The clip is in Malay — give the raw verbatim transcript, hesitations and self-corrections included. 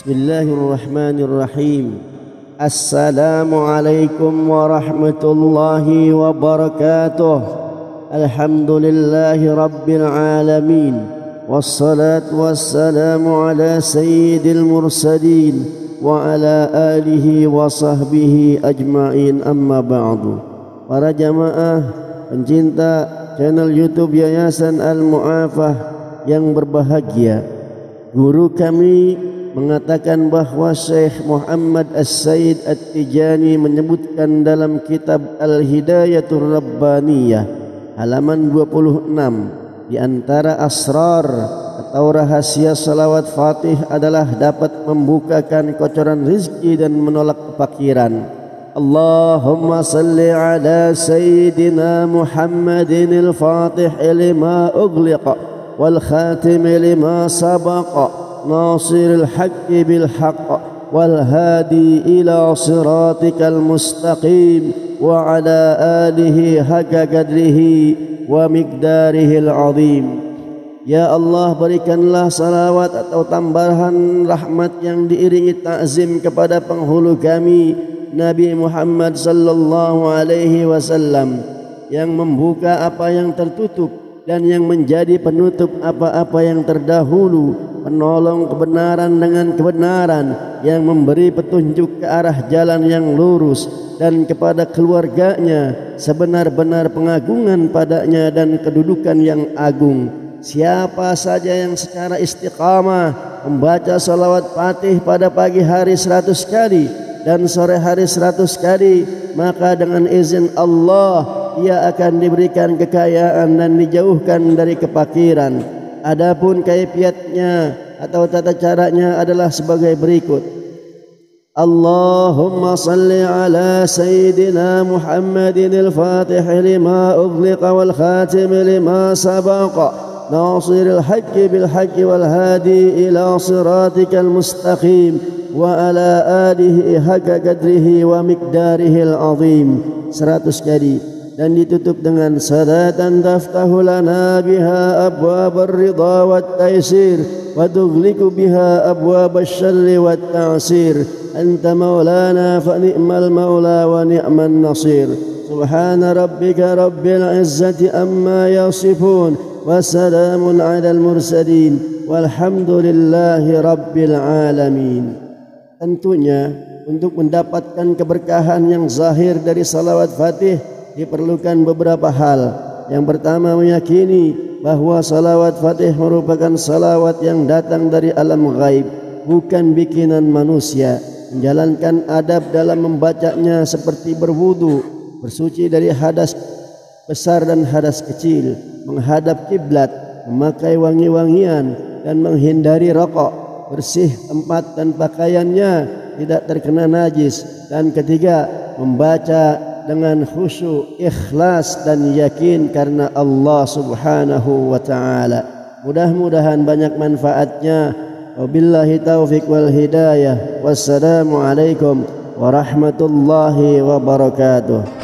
Bismillahirrahmanirrahim. Assalamualaikum warahmatullahi wabarakatuh. Alhamdulillahi rabbil alamin. Wassalatu wassalamu ala sayyidil mursalin wa ala alihi wa sahbihi ajma'in, amma ba'du. Para jamaah pencinta channel YouTube Yayasan Al-Mu'afah yang berbahagia, guru kami mengatakan bahwa Syekh Muhammad As-Said At-Tijani menyebutkan dalam kitab Al-Hidayatul Rabbaniyah halaman dua puluh enam, di antara asrar atau rahasia salawat Fatih adalah dapat membukakan kocoran rizki dan menolak kefakiran. Allahumma salli ala Sayyidina Muhammadin al-Fatih lima ughliqa wal khatim lima sabaqa ناصر الحق بالحق والهادي إلى صراطك المستقيم وعلى آله حق قدره ومقداره العظيم. Ya Allah, berikanlah salawat atau tambahan rahmat yang diiringi ta'zim kepada penghulu kami Nabi Muhammad sallallahu alaihi wasallam, yang membuka apa yang tertutup dan yang menjadi penutup apa-apa yang terdahulu, penolong kebenaran dengan kebenaran, yang memberi petunjuk ke arah jalan yang lurus, dan kepada keluarganya sebenar-benar pengagungan padanya dan kedudukan yang agung. Siapa saja yang secara istiqamah membaca salawat Fatih pada pagi hari seratus kali dan sore hari seratus kali, maka dengan izin Allah ia akan diberikan kekayaan dan dijauhkan dari kefakiran. Adapun kaifiatnya atau tata caranya adalah sebagai berikut. Allahumma salli ala Sayyidina Muhammadin al-Fatih lima ughliqa wal khatim lima sabaqa nasiril haqqi bil haqqi wal hadi ila siratikal mustaqim wa ala alihi haqqa qadrihi wa miqdarihi al-azim. Seratus kali. Dan ditutup dengan salatan taftahu lana biha abwabar ridha wat taysir wa tughliqu biha abwabasy syarri wat ta'sir. Anta maulana fa ni'mal maula wa ni'man nasir. Subhana rabbika rabbil izzati amma yasifun wa salamun 'alal mursalin walhamdulillahi rabbil alamin. Tentunya untuk mendapatkan keberkahan yang zahir dari salawat Fatih diperlukan beberapa hal. Yang pertama, meyakini bahwa salawat Fatih merupakan salawat yang datang dari alam ghaib, bukan bikinan manusia. Menjalankan adab dalam membacanya seperti berwudu, bersuci dari hadas besar dan hadas kecil, menghadap kiblat, memakai wangi-wangian dan menghindari rokok, bersih tempat dan pakaiannya, tidak terkena najis. Dan ketiga, membaca dengan khusyuk, ikhlas dan yakin karena Allah Subhanahu wa taala. Mudah-mudahan banyak manfaatnya. Wabillahi taufik wal hidayah. Wassalamu alaikum warahmatullahi wabarakatuh.